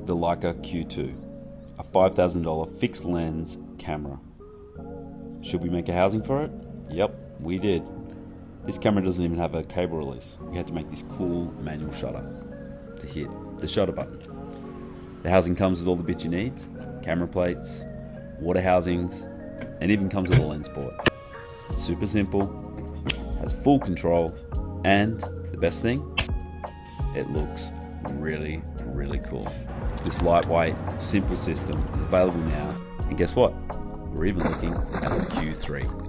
the Leica Q2, a $5,000 fixed lens camera. Should we make a housing for it? Yep, we did. This camera doesn't even have a cable release. We had to make this cool manual shutter to hit the shutter button. The housing comes with all the bits you need: camera plates, water housings, and even comes with a lens port. It's super simple, has full control, and the best thing, it looks really, really cool. This lightweight, simple system is available now, and guess what? We're even looking at the Q3.